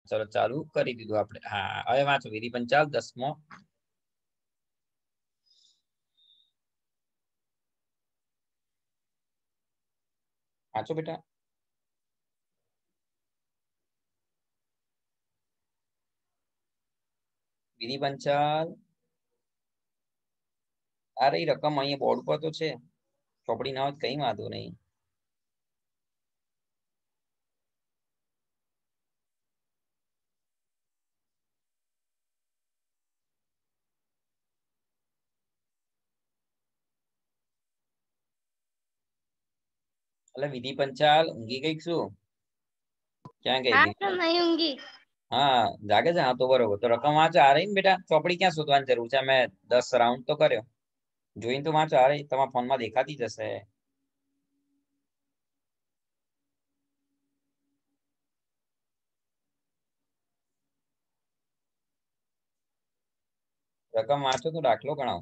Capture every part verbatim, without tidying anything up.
चलो चालू કરી દીધું આપણે હા હવે વાંચો વિધિ પંચાલ દસમો વાંચો બેટા વિધિ પંચાલ અરે રકમ અહીંયા બોર્ડ પર તો છે ચોપડી ના હોય કઈ વાંધો નહીં એટલે વિધિ પંચાલ ઊંઘી ગઈ શું ક્યાં ગઈ હા વિધિ તો નહીં ઊંઘી હા જાગે છે હા તો બરોબર તો રકમ વાંચો આ રહી ને બેટા ચોપડી ક્યાં શોધવાની જરૂર છે મેં દસ રાઉન્ડ તો કર્યો જોઈને તો વાંચો આ રહી તમારા ફોનમાં દેખાતી જશે રકમ વાંચો તો દાખલો ગણાવો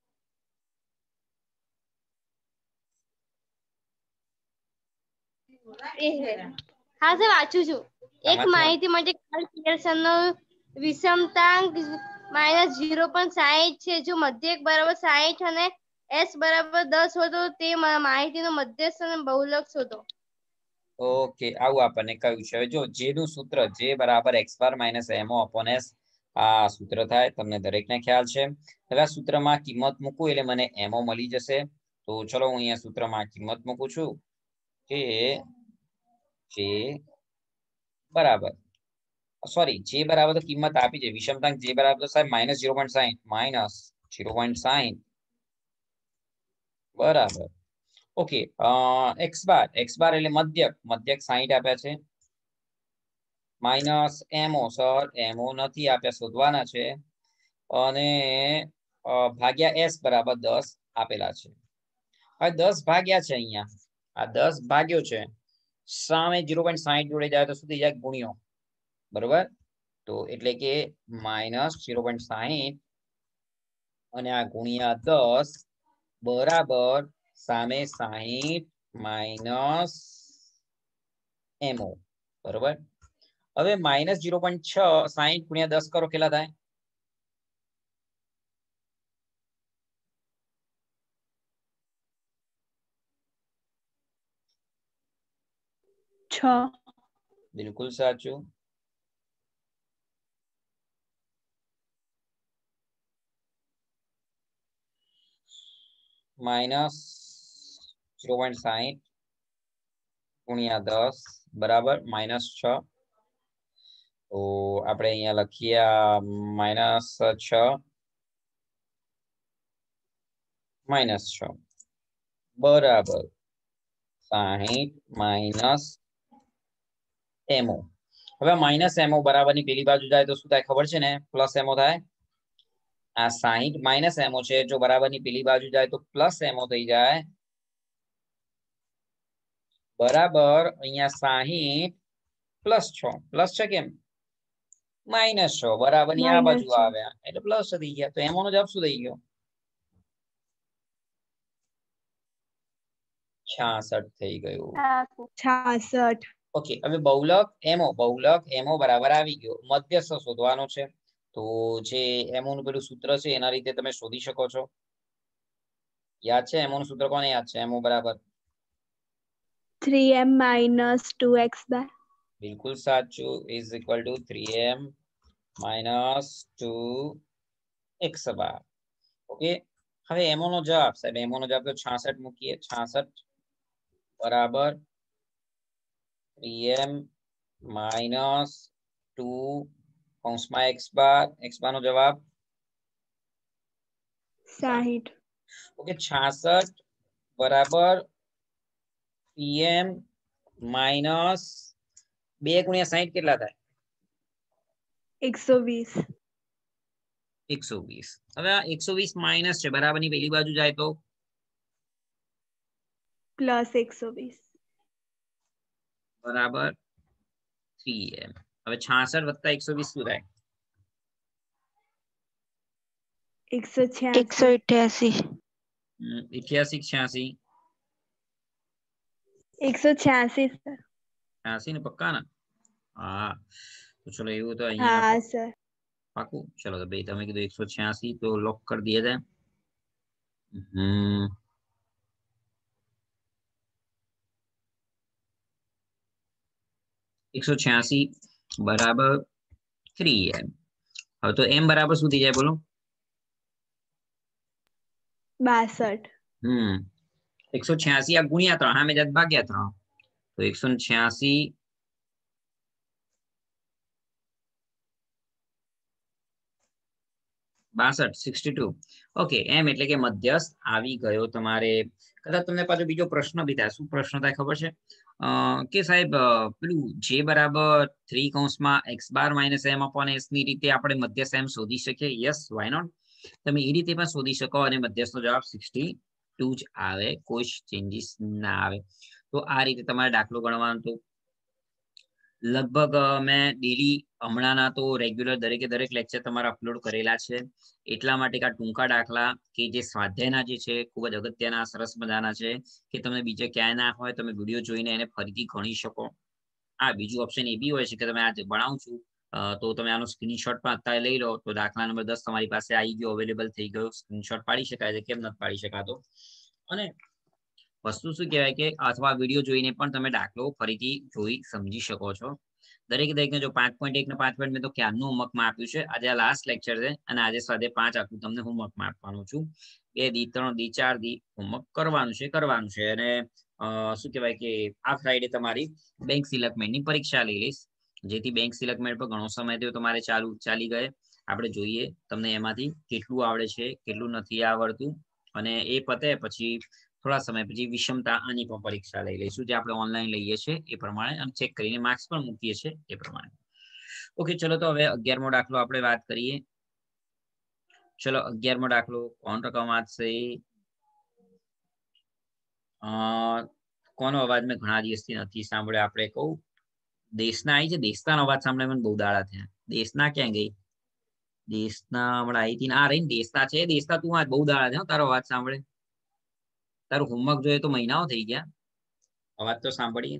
હા સર વાંચું છું એક માહિતી માટે કાર્લ પિયર્સનનો વિષમતાંક માઇનસ ઝીરો પોઈન્ટ સાહીઠ છે જો મધ્યક બરાબર સાહીઠ અને એસ બરાબર દસ હોય તો તે માહિતીનો મધ્યસ્થ અને બહુલક શોધો ઓકે આવું આપણને કહ્યું છે જો જે નું સૂત્ર જે બરાબર x bar minus MO upon s આ સૂત્ર થાય તમને દરેકને ખ્યાલ છે હવે આ સૂત્રમાં કિંમત મૂકું એટલે મને એમઓ મળી જશે તો ચલો હું અહીંયા સૂત્રમાં કિંમત મૂકું છું કે જે બરાબર સોરી જે બરાબર તો કિંમત આપી છે વિષમતાંક જે બરાબર તો સાહેબ માઇનસ ઝીરો પોઈન્ટ સાહીઠ માઇનસ ઝીરો પોઈન્ટ સાહીઠ બરાબર okay x bar x bar એટલે મધ્યક મધ્યક સાહીઠ આપ્યા છે માઇનસ એમઓ સર એમઓ નથી આપ્યા શોધવાના છે અને ભાગ્યા એસ બરાબર દસ આપેલા છે હવે દસ ભાગ્યા છે અહીંયા આ દસ ભાગ્યો છે સામે ઝીરો પોઈન્ટ સાહીઠ જોડે જાય તો શું થઈ જાય ગુણ્યો બરોબર તો એટલે કે માઇનસ ઝીરો પોઈન્ટ સાહીઠ અને આ ગુણ્યા દસ બરાબર સામે સાહીઠ માઇનસ એમઓ બરોબર હવે માઇનસ ઝીરો પોઈન્ટ છ સાહીઠ ગુણ્યા દસ કરો કેટલા થાય છ બિલકુલ સાચું માઇનસ ઝીરો પોઈન્ટ સાહીઠ ગુણ્યા દસ બરાબર માઇનસ છ તો આપણે અહીંયા લખીએ માઇનસ છ માઇનસ છ બરાબર સાહીઠ માઇનસ એમઓ હવે માઇનસ એમઓ બરાબર ની પેલી બાજુ જાય તો શું થાય ખબર છે ને પ્લસ એમઓ થાય આ સાહીઠ માઇનસ એમઓ છે જો બરાબર ની પેલી બાજુ જાય તો પ્લસ એમઓ થઈ જાય બરાબર અહીંયા સાહીઠ પ્લસ છ પ્લસ છે કેમ માઇનસ છ બરાબર ની આ બાજુ આવ્યા એટલે પ્લસ થઈ ગયા તો એમો નો જવાબ શું થઈ ગયો છાસઠ થઈ ગયું છાસઠ ઓકે હવે બહુલક એમઓ બહુલક એમઓ બરાબર આવી ગયો મધ્યસ્થ શોધવાનો છે તો જે એમઓ નું પેલું સૂત્ર છે એના રીતે તમે શોધી શકો છો યાદ છે એમઓ નું સૂત્ર કોને યાદ છે એમઓ બરાબર three M minus two x bar બિલકુલ સાચું is equal to three M minus two x bar okay હવે એમઓ નો જવાબ સાહેબ એમઓ નો જવાબ તો છાસઠ મૂકીએ છાસઠ બરાબર થ્રી એમ માઇનસ ટુ કૌંસમાં એક્સ બાર એક્સ બાર નો જવાબ સાહીઠ ઓકે છાસઠ બરાબર પીએમ માઇનસ બે ગુણ્યા સાહીઠ કેટલા થાય એકસો વીસ એકસો વીસ હવે આ એકસો વીસ માઇનસ છે બરાબર ની પેલી બાજુ જાય તો પ્લસ એકસો વીસ બરાબર થ્રી એમ હવે છાસઠ વત્તા એકસો વીસ શું થાય એકસો એકસો અઠ્યાસી અઠ્યાસી છ્યાસી એકસો છ્યાસી સર છ્યાસી ને પક્કા ને હા तो चलो એવું તો અહીંયા हाँ सर। પાકું. ચલો તો ભાઈ તમે કીધું એકસો છ્યાસી તો લોક કરી दिया जाए. હમ એકસો છ્યાસી બરાબર થ્રી એમ. હવે તો એમ બરાબર શું થઈ જાય બોલો? बासठ। હમ એકસો છ્યાસી આ ગુણ્યા ત્રણ, સામે જાત ભાગ્યા ત્રણ, તો એકસો છ્યાસી બાસઠ સિક્સટી ટુ. ઓકે એમ એટલે કે મધ્યસ્થ આવી ગયો તમારે. કદાચ તમને પાછો બીજો પ્રશ્ન બી થાય. શું પ્રશ્ન થાય ખબર છે? કે સાહેબ પેલું જે બરાબર થ્રી કૌંસમાં x bar minus M upon S ની રીતે આપણે મધ્યસ્થ એમ શોધી શકીએ. Yes, why not? તમે એ રીતે પણ શોધી શકો અને મધ્યસ્થનો જવાબ સિક્સટી ટુ જ આવે, કોઈ ચેન્જીસ ના આવે. તો આ રીતે તમારે દાખલો ગણવાનો. તો લગભગ મેં ડેલી હમણાંના તો રેગ્યુલર દરેકે દરેક લેક્ચર તમારા અપલોડ કરેલા છે. એટલા માટે આ ટૂંકા દાખલા કે જે સ્વાધ્યાયના જે છે ખૂબ જ અગત્યના સરસ મજાના છે કે તમે બીજે ક્યાંય ના હોય તમે વિડીયો જોઈને એને ફરીથી ગણી શકો. આ બીજું ઓપ્શન એ બી હોય છે કે તમે આજે ભણાવું છું તો તમે આનો સ્ક્રીનશોટ પણ અત્યારે લઈ લો તો દાખલા નંબર દસ તમારી પાસે આવી ગયો, અવેલેબલ થઈ ગયો, સ્ક્રીનશોટ પાડી શકાય છે. કેમ નથી પાડી શકાતો? અને વસ્તુ શું કહેવાય કે અથવા વિડીયો જોઈને પણ તમે દાખલો ફરીથી જોઈ સમજી શકો છો. દરેક દરેકને જો પાંચ પોઈન્ટ એક ને પાંચ પોઈન્ટ મેં તો ક્યારનું હોમવર્કમાં આપ્યું છે. આજે આ લાસ્ટ લેક્ચર છે અને આજે સાથે પાંચ આખું તમને હોમવર્કમાં આપવાનું છું. બે દી, ત્રણ દી, ચાર દી હોમવર્ક કરવાનું છે કરવાનું છે અને શું કહેવાય કે આ ફ્રાઈડે તમારી બેંક સિલેક્ટમેન્ટની પરીક્ષા લઈ લઈશ, જેથી બેંક સિલેક્ટમેન્ટ પર ઘણો સમય થયો તમારે ચાલુ ચાલી ગયે. આપણે જોઈએ તમને એમાંથી કેટલું આવડે છે, કેટલું નથી આવડતું, અને એ પતે પછી થોડા સમય પછી વિષમતા આની પણ પરીક્ષા લઈ લઈશું, જે આપણે ઓનલાઈન લઈએ છીએ એ પ્રમાણે, અને ચેક કરીને માર્ક્સ પણ મૂકીએ છીએ એ પ્રમાણે. ઓકે ચલો તો હવે અગિયારમો દાખલો આપણે વાત કરીએ. ચલો અગિયારમો દાખલો કોણ રકમ વાંચશે? અ કોનો અવાજ મેં ઘણા દિવસથી નથી સાંભળ્યો? આપણે કહું દેશના આવી છે. દેશના અવાજ સાંભળે મને બહુ દાડા થયા. દેશના ક્યાં ગઈ? દેશના હમણાં આવી હતી. આ રહી દેશના છે. દેશના તું આજ બહુ દાડા થયા તારો અવાજ સાંભળે. તારું હોમવર્ક જોઈએ તો મહિનાઓ થઈ ગયા. અવાજ તો સાંભળીએ.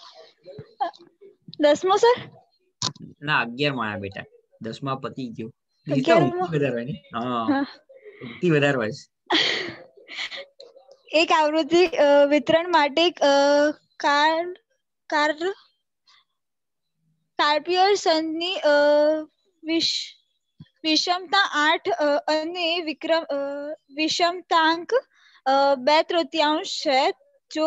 દસમો સર? ના અગિયાર માં આયા બેટા. દસમા પતી ગયો. અગિયારમો? વધારે હોય ને? હા ઊંઘતી વધારે હોય છે. એક આવૃત્તિ વિતરણ માટે કાર કાર કાર્પિયર સંઘની વિશ વિષમતા આઠ અને વિક્રમ વિષમતાંક બે તૃતીયાંશ છે. જો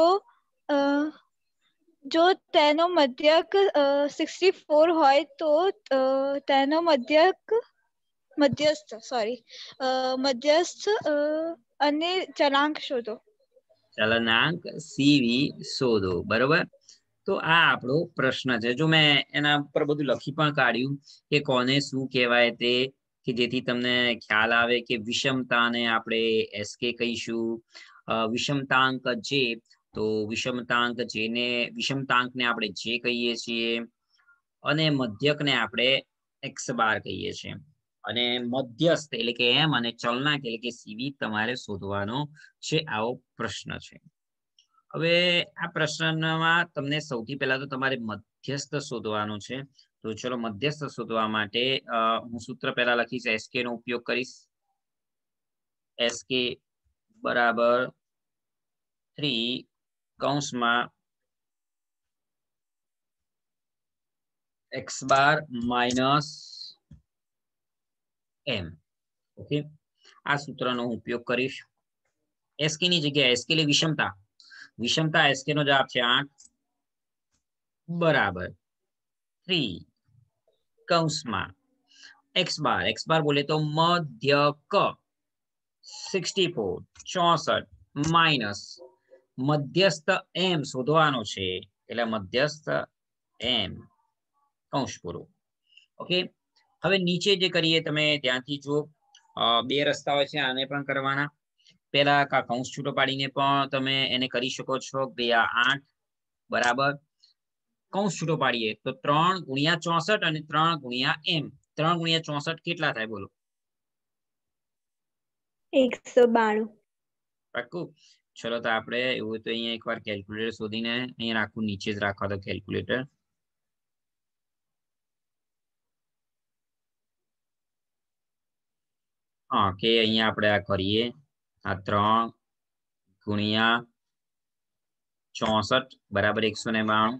જો તેનો મધ્યક સિક્સટી ફોર હોય તો તેનો મધ્યક મધ્યસ્થ સોરી મધ્યસ્થ અને ચલાંક શોધો. ચલનાંક સીવી શોધો. બરોબર. તો આ આપણો પ્રશ્ન છે. જો મેં એના પર બધું લખી પણ કાઢ્યું કે કોને શું કહેવાય તે, કે જેથી તમને ખ્યાલ આવે કે વિષમતાને આપણે એસકે કહીશું, વિષમતાંક જે તો વિષમતાંક જેને વિષમતાંકને આપણે જે કહીએ છીએ, અને મધ્યકને આપણે એક્સ બાર કહીએ છીએ, અને મધ્યસ્થ એટલે કે એમ અને ચલનાંક એટલે કે સીવી તમારે શોધવાનો છે. આવો પ્રશ્ન છે. હવે આ પ્રશ્નમાં તમને સૌથી પહેલા તો તમારે મધ્યસ્થ શોધવાનો છે. તો ચલો મધ્યસ્થ શોધવા માટે હું સૂત્ર પહેલા લખીશ, એસકે નો ઉપયોગ કરીશ. એસકે બરાબર થ્રી કૌંસમાં x bar minus M. Okay આ સૂત્રનો હું ઉપયોગ કરીશ. એસકે ની જગ્યાએ એસકે એટલે વિષમતા. વિષમતા એસકે નો જવાબ છે આઠ બરાબર થ્રી કૌંસમાં એક્સ બાર એક્સ બાર બોલે તો મધ્યક સિક્સટી ફોર ચોસઠ માઇનસ મધ્યસ્થ એમ શોધવાનો છે, એટલે મધ્યસ્થ એમ કૌંસ પૂરું. ઓકે હવે નીચે જે કરીએ તમે ધ્યાનથી જુઓ. બે રસ્તા હોય છે આને પણ કરવાના. પેલા કા કૌંસ છૂટો પાડીને પણ તમે એને કરી શકો છો. બે આ આઠ બરાબર કૌંસ છૂટો પાડીએ તો ત્રણ ગુણ્યા ચોસઠ અને ત્રણ ગુણ્યા એમ. ત્રણ ગુણ્યા ચોસઠ કેટલા થાય બોલો? એકસો બાણું. પાક્કું? ચલો તો આપણે એવું તો અહીંયા એકવાર કેલ્ક્યુલેટર શોધીને અહીંયા રાખવું, નીચે જ રાખવા તો કેલ્ક્યુલેટર. હા કે અહીંયા આપણે આ કરીએ આ ત્રણ ગુણ્યા ચોસઠ બરાબર એકસો ને બાણું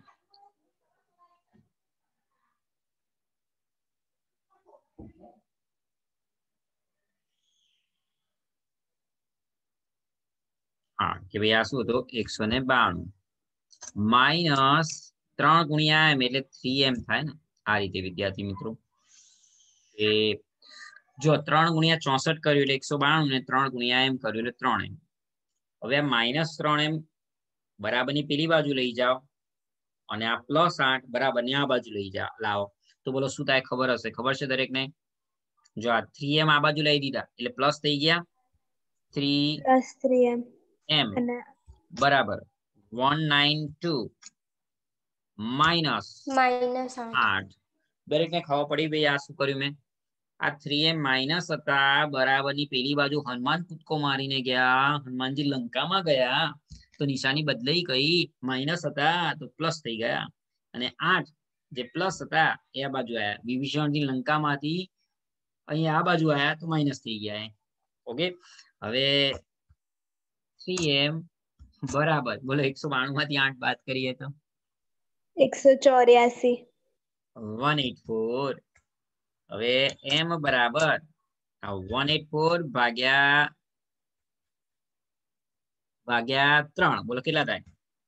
હા કે ભાઈ આ શું હતું એકસો ને બાણું માઇનસ ત્રણ ગુણ્યા એમ એટલે થ્રી એમ થાય ને આ રીતે વિદ્યાર્થી મિત્રો એ જો ત્રણ ગુણ્યા ચોસઠ કર્યું એટલે એકસો બાણું ને ત્રણ ગુણ્યા એમ કર્યું એટલે ત્રણ એમ હવે આ માઇનસ ત્રણ એમ બરાબર ની પેલી બાજુ લઈ જાઓ અને આ પ્લસ આઠ બરાબર ની આ બાજુ લઈ જાઓ લાવો તો બોલો શું થાય ખબર હશે ખબર છે દરેકને જો આ થ્રી એમ આ બાજુ લઈ દીધા એટલે પ્લસ થઈ ગયા three plus three M M અને બરાબર one nine two minus minus આઠ દરેકને ખબર પડી ભાઈ આ શું કર્યું મેં આ થ્રી એમ માઇનસ હતા બરાબર ની પેલી બાજુ હનુમાન કૂદકો મારીને ગયા હનુમાનજી લંકામાં ગયા તો નિશાની બદલાઈ ગઈ માઇનસ હતા તો પ્લસ થઈ ગયા અને આઠ જે પ્લસ હતા એ આ બાજુ આયા વિભીષણજી લંકામાંથી અહીંયા આ બાજુ આયા તો માઇનસ થઈ ગયા ઓકે હવે થ્રી એમ બરાબર બોલો એકસો બાણું માંથી આઠ બાદ કરીએ તો એકસો ચોર્યાસી વન એટ ફોર હવે એમ બરાબર વન એટ ફોર ભાગ્યા ભાગ્યા ત્રણ બોલો કેટલા થાય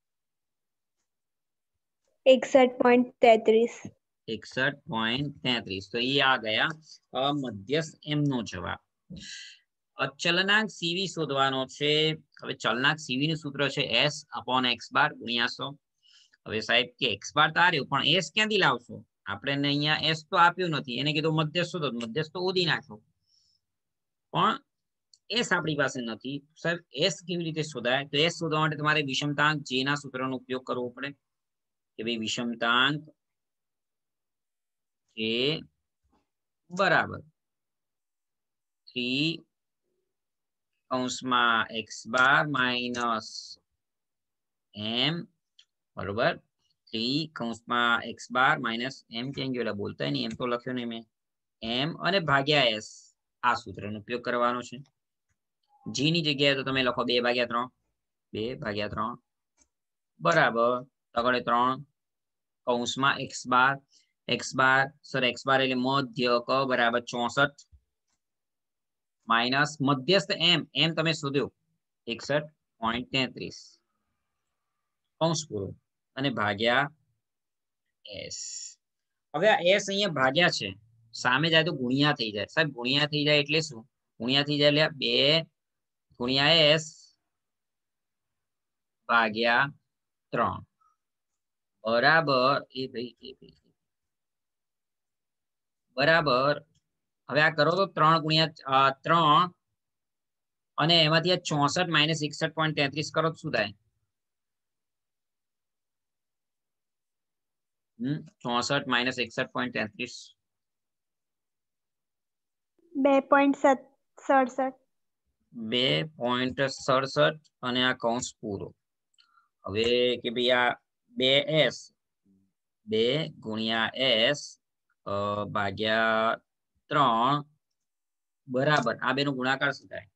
એકસઠ પોઈન્ટ તેત્રીસ એકસઠ પોઈન્ટ તેત્રીસ તો એ આ ગયા મધ્યસ્થ એમ નો જવાબ ચલનાંક સીવી શોધવાનો છે હવે ચલનાંક સીવી નું સૂત્ર છે એસ અપોન એક્સ બાર ગુણ્યા સો હવે સાહેબ કે એક્સ બાર તો આવ્યો પણ એસ ક્યાંથી લાવશો આપણે અહીંયા એસ તો આપ્યું નથી એને કીધું મધ્યસ્થ શોધો મધ્યસ્થ તો ઉડી નાખો પણ એસ આપણી પાસે નથી સાહેબ એસ કેવી રીતે શોધાય તો એસ શોધવા માટે તમારે વિષમતાંક જે ના સૂત્રનો ઉપયોગ કરવો પડે કે ભાઈ વિષમતાંક જે બરાબર થ્રી કૌંસમાં એક્સ બાર માઇનસ એમ બરોબર થ્રી કૌંસમાં એક્સ બાર માઇનસ એમ કેમ ગયો બોલતા નહીં એમ તો લખ્યો નહીં મેં એમ અને ભાગ્યા એસ આ સૂત્રનો ઉપયોગ કરવાનો છે જી ની જગ્યાએ તો તમે લખો બે ભાગ્યા ત્રણ બે ભાગ્યા ત્રણ બરાબર તગડે ત્રણ કૌંસમાં x bar x bar sir x bar એટલે મધ્ય ક બરાબર ચોસઠ માઇનસ મધ્યસ્થ એમ એમ તમે શોધ્યો એકસઠ પોઈન્ટ તેત્રીસ કૌંસ પૂરો અને ભાગ્યા એસ હવે આ એસ અહીંયા ભાગ્યા છે સામે જાય તો ગુણ્યા થઈ જાય સાહેબ ગુણ્યા થઈ જાય એટલે શું ગુણ્યા થઈ જાય એટલે બે ગુણ્યા એસ ભાગ્યા ત્રણ બરાબર એ ભાઈ એ ભાઈ બરાબર હવે આ કરો તો ત્રણ ગુણ્યા ત્રણ અને એમાંથી આ ચોસઠ માઇનસ એકસઠ પોઈન્ટ તેત્રીસ કરો તો શું થાય હમ ચોસઠ માઇનસ એકસઠ પોઈન્ટ તેત્રીસ બે પોઈન્ટ સડસઠ બે પોઈન્ટ સડસઠ અને આ કૌંસ પૂરો હવે કે ભાઈ આ બે એસ બે ગુણ્યા એસ ભાગ્યા ત્રણ બરાબર આ બે નો ગુણાકાર શું થાય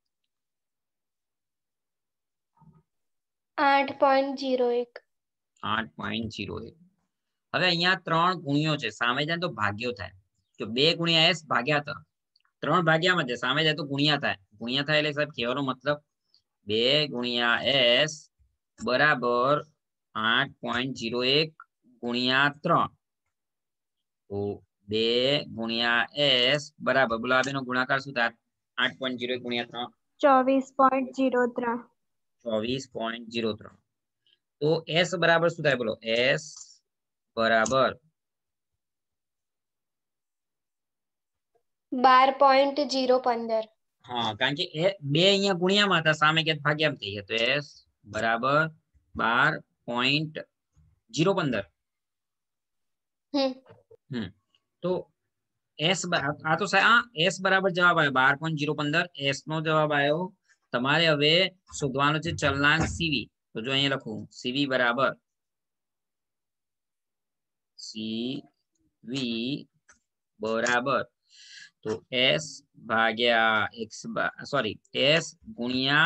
આઠ પોઈન્ટ જીરો એક આઠ પોઈન્ટ જીરો એક હવે અહીંયા ત્રણ ગુણ્યો છે સામે જાય તો ભાગ્યો થાય તો બે ગુણ્યા એસ ભાગ્યા ત્રણ ત્રણ ભાગ્યામાં છે સામે જાય તો ગુણ્યા થાય ગુણ્યા થાય એટલે સાહેબ કહેવાનો મતલબ બે ગુણ્યા એસ બરાબર આઠ પોઈન્ટ જીરો એક ગુણ્યા ત્રણ તો બે ગુણ્યા એસ બરાબર બોલો આ બેનો ગુણાકાર શું થાય આઠ પોઈન્ટ જીરો એક ગુણ્યા ત્રણ ચોવીસ પોઈન્ટ જીરો ત્રણ ચોવીસ પોઈન્ટ જીરો ત્રણ તો એસ બરાબર શું થાય બોલો એસ બરાબર બાર પોઈન્ટ જીરો પંદર હા કારણ કે એ બે અહીંયા ગુણ્યામાં હતા સામે કે ભાગ્યામાં થઈ ગયા તો એસ બરાબર બાર પોઈન્ટ જીરો પંદર હમ તો એસ આ તો આ એસ બરાબર જવાબ આવ્યો બાર પોઈન્ટ જીરો પંદર એસ નો જવાબ આવ્યો તમારે હવે શોધવાનો છે ચલનાંક સીવી તો જો અહીંયા લખું સીવી બરાબર સીવી બરાબર તો s ભાગ્યા x સોરી s ગુણ્યા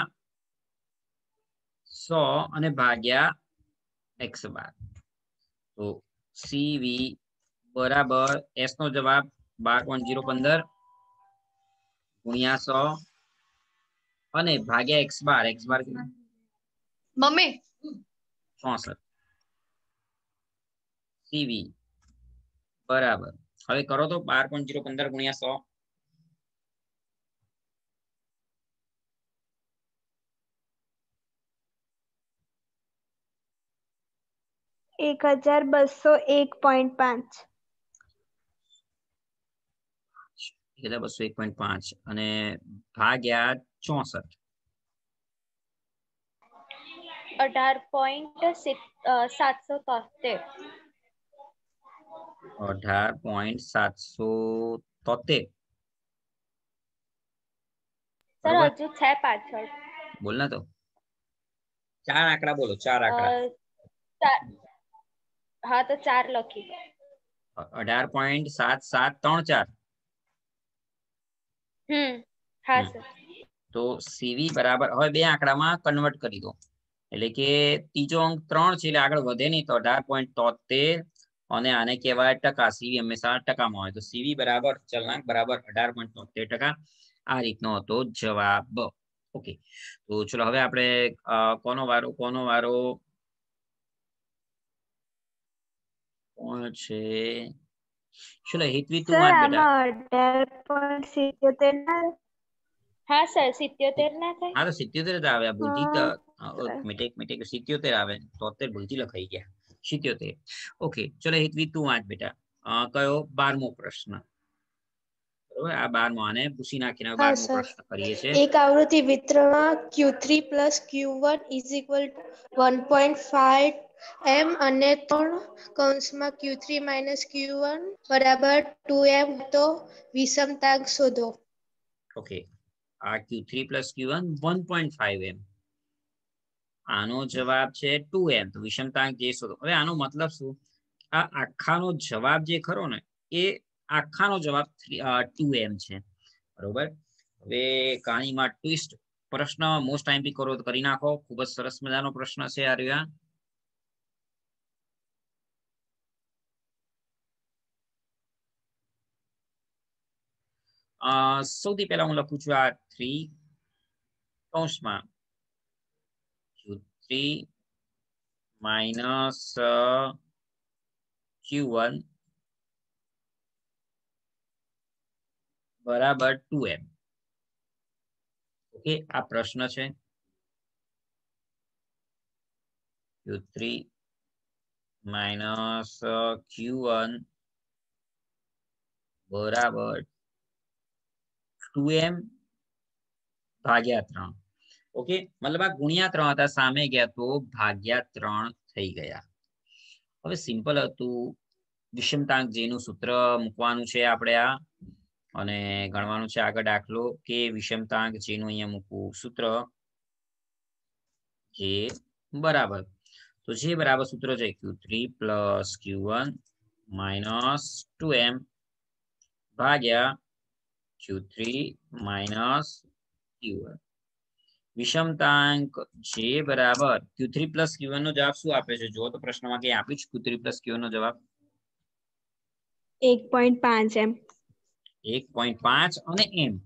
સો અને ભાગ્યા x બાર. તો સીવી બરાબર s નો જવાબ બાર પોઈન્ટ ઝીરો પંદર ગુણ્યા સો અને ભાગ્યા x બાર. x બાર મમ્મી ચોસઠ. સીવી બરાબર હવે કરો તો બાર પોઈન્ટ ઝીરો પંદર ગુણ્યા સો. એક હજાર બસો એક પોઈન્ટ પાંચ. એક હજાર બસો એક પોઈન્ટ પાંચ અને ભાગ્યા ચોસઠ. અઢાર પોઈન્ટ સાતસો તોતેર. અઢાર પોઈન્ટ સાતસો તોતેર. સર હજુ છે પાછળ. બોલ ના તો ચાર આંકડા બોલો. ચાર આંકડા. હા તો ચાર લખી. અઢાર પોઈન્ટ સાત સાત ત્રણ ચાર. હમ હા સર. તો સીવી બરાબર હવે બે આંકડામાં કન્વર્ટ કરી દો એટલે કે ત્રીજો અંક ત્રણ છે એટલે આગળ વધે નહીં. તો અઢાર પોઈન્ટ તોતેર અને આને કહેવાય ટકા. સીવી હંમેશા ટકામાં હોય તો સીવી બરાબર ચલનાંક બરાબર અઢાર પોઈન્ટ તોતેર ટકા. આ રીતનો હતો જવાબ. ઓકે તો ચલો હવે આપણે કોનો વારો કોનો વારો કોણ છે? ચલો હિતવી તું વાંચ બેટા. અઢાર પોઈન્ટ સિત્યોતેર ના. હા સર સિત્યોતેર ના થાય. હા તો સિત્યોતેર જ આવે. આ ભૂલથી મિટેક મિટેક સિત્યોતેર આવે. તોતેર ભૂલથી લખાઈ ગયા. સિત્યોતેર. ઓકે ચલો હિતવી તું વાંચ બેટા. કયો? બારમો પ્રશ્ન. બરોબર આ બારમો આને પૂછી નાખીને બારમો પ્રશ્ન કરીએ છીએ. એક આવૃત્તિ વિતરણ Q three plus Q one is equal one point five M અને ત્રણ કૌંસમાં Q three minus Q one બરાબર ટુ એમ તો વિષમતાંક શોધો. ઓકે આ Q three plus Q one one point five M. આનો જવાબ છે ટુ એમ. તો વિષમતાંક જે શોધો. હવે આનો મતલબ શું? આ આખાનો જવાબ જે ખરો ને એ આખાનો જવાબ ટુ એમ છે. બરોબર હવે કહાનીમાં ટ્વિસ્ટ. પ્રશ્ન મોસ્ટ આઈએમપી કરો તો કરી નાખો. ખૂબ જ સરસ મજાનો પ્રશ્ન છે આ રહ્યા. સૌથી પહેલા હું લખું છું આ થ્રી કૌંસમાં Q three minus Q one બરાબર ટુ એમ. ઓકે આ પ્રશ્ન છે. Q three minus Q one બરાબર ટુ એમ ભાગ્યા ત્રણ. ઓકે મતલબ આ ગુણ્યા ત્રણ હતા. સામે ગયા તો ભાગ્યા ત્રણ થઈ ગયા. હવે સિમ્પલ હતું. વિષમતાંક જેનું સૂત્ર મૂકવાનું છે આપણે આ અને ગણવાનું છે આગળ દાખલો કે વિષમતાંક જેનું અહીંયા મૂકવું સૂત્ર જે બરાબર. તો જે બરાબર સૂત્ર છે Q three plus Q one minus two M ભાગ્યા Q three minus Q one. વિષમતાંક જે બરાબર Q three plus Q one નો જવાબ શું આપે છે? જો તો પ્રશ્નમાં કઈ આપ્યું છે Q three plus Q one નો જવાબ એક પોઈન્ટ પાંચ એમ. એક પોઈન્ટ પાંચ અને એમ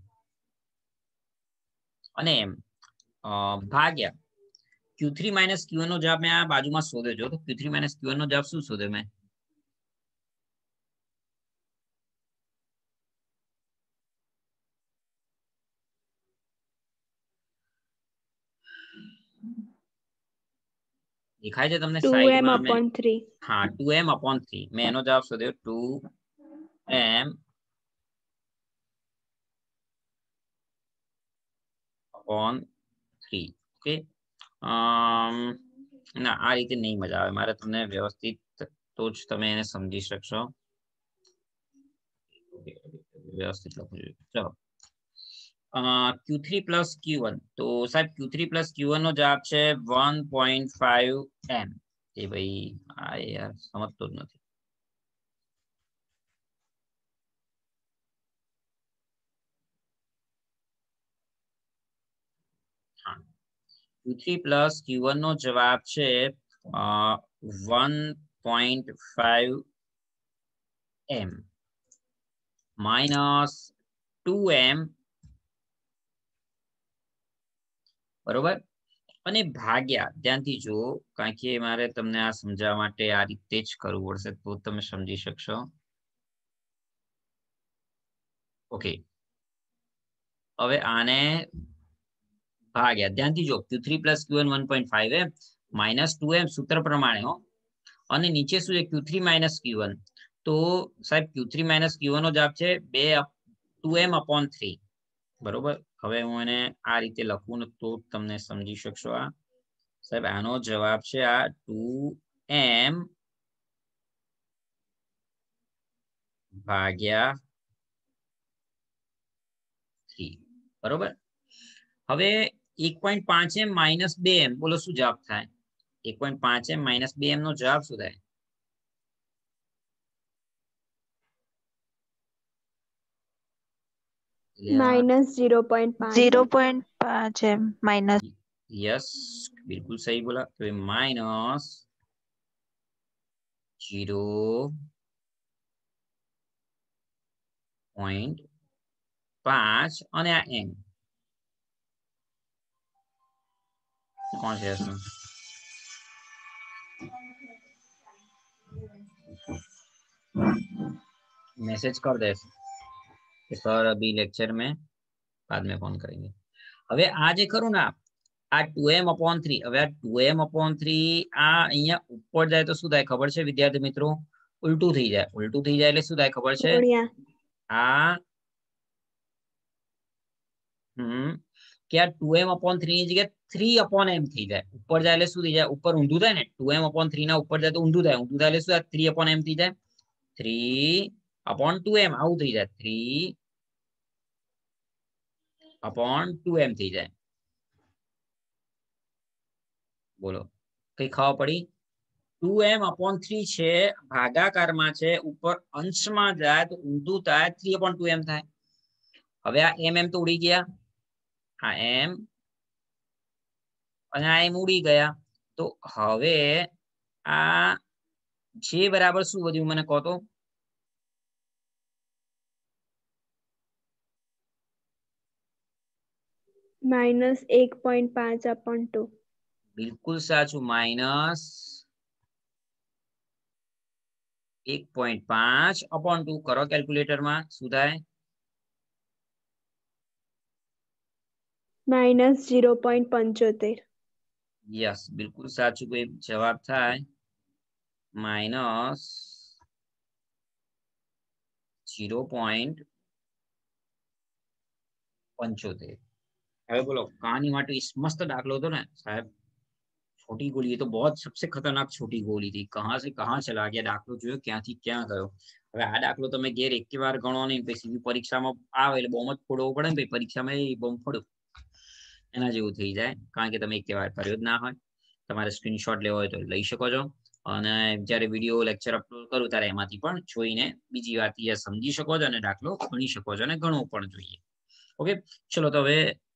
અને એમ ભાગ્યા Q three minus Q one નો જવાબ મેં આ બાજુમાં શોધ્યો. જો તો Q three minus Q one નો જવાબ શું શોધ્યો મેં? દેખાય છે તમને સાઈડમાં? હા ટુ એમ અપોન થ્રી. મેં એનો જવાબ શોધ્યો two M upon three. Okay ના આ રીતે નહીં મજા આવે. મારે તમને વ્યવસ્થિત તો જ તમે એને સમજી શકશો. વ્યવસ્થિત લખવું જોઈએ. ચલો Q three plus Q one. તો સાહેબ Q three plus Q one નો જવાબ છે વન પોઈન્ટ ફાઈવ એમ. એ ભાઈ આ યાર સમજતો જ નથી. હા Q three plus Q one નો જવાબ છે one point five M minus two M બરોબર અને ભાગ્યા ધ્યાનથી જુઓ કારણ કે મારે તમને આ સમજાવવા માટે આ રીતે જ કરવું પડશે તો તમે સમજી શકશો ઓકે હવે આને ભાગ્યા ધ્યાનથી જો Q three plus Q one one point five M minus two M સૂત્ર પ્રમાણે હો અને નીચે શું છે Q three minus Q one તો સાહેબ Q three minus Q one નો જવાબ છે બે ટુ એમ અપોન થ્રી બરોબર હવે હું એને આ રીતે લખું ને તો તમને સમજી શકશો આ સાહેબ આનો જવાબ છે આ ટુ એમ ભાગ્યા થ્રી બરોબર હવે એક પોઈન્ટ પાંચ એમ માઇનસ બે એમ બોલો શું જવાબ થાય એક પોઈન્ટ પાંચ એમ માઇનસ બે એમ નો જવાબ શું થાય माइनस जीरो पॉइंट पाँच जीरो पॉइंट पाँच है माइनस यस बिल्कुल सही बोला तो माइनस जीरो पॉइंट पांच અને આ એમ કોણ છે मैसेज कर दे कि सर अभी लेक्चर में बाद में फोन करेंगे હવે આ જે કરું ને આ ટુ એમ અપોન થ્રી હવે આ ટુ એમ અપોન થ્રી આ અહીંયા ઉપર જાય તો શું થાય ખબર છે વિદ્યાર્થી મિત્રો ઉલટું થઈ જાય ઉલટું થઈ જાય એટલે શું થાય ખબર છે આ હમ કે આ ટુ એમ અપોન થ્રી ની જગ્યાએ થ્રી અપોન એમ થઈ જાય ઉપર જાય એટલે શું થઈ જાય ઉપર ઊંધું થાય ને ટુ એમ અપોન થ્રી ના ઉપર જાય તો ઊંધું થાય ઊંધું થાય એટલે શું થાય થ્રી અપોન એમ થઈ જાય થ્રી અપોન ટુ એમ આવું થઈ જાય થ્રી અપોન ટુ એમ થઈ જાય બોલો કઈ ખબર પડી ટુ એમ અપોન થ્રી છે ભાગાકારમાં છે ઉપર અંશમાં જાય તો ઊંધું થાય થ્રી અપોન ટુ એમ થાય હવે આ એમ એમ તો ઉડી ગયા આ એમ અને આ એમ ઉડી ગયા તો હવે આ જે બરાબર શું વધ્યું મને કહો તો माइनस एक पॉइंट पाँच अपॉन टू बिल्कुल साचू माइनस एक पॉइंट पांच अपॉन टू करो कैलकुलेटर में शू थाय माइनस जीरो पॉइंट पंचोतेर यस बिल्कुल साचू कोई जवाब थाय माइनस जीरो पॉइंट पंचोतेर હવે બોલો કહાની માટે મસ્ત દાખલો હતો ને સાહેબ छोटी गोली ये तो बहुत सबसे खतरनाक छोटी गोली थी कहां से कहां चला गया दाखलो जो क्यांथी क्યાં ગયો હવે આ દાખલો તમે ઘેર એક વાર ગણો નહીં પછી પરીક્ષામાં આવે એટલે બહુ જ ફોડવો પડે ને પરીક્ષામાં એ બહુ ફોડો એના જેવું થઈ જાય કારણ કે તમે એક વાર કર્યો જ ના હોય તમારે સ્ક્રીનશોટ લેવો હોય તો લઈ શકો છો અને જ્યારે વિડિયો લેક્ચર અપલોડ કરું ત્યારે એમાંથી પણ જોઈને બીજી વાત સમજી શકો છો અને દાખલો ગણી શકો છો અને ગણવો પણ જોઈએ ઓકે ચલો તો હવે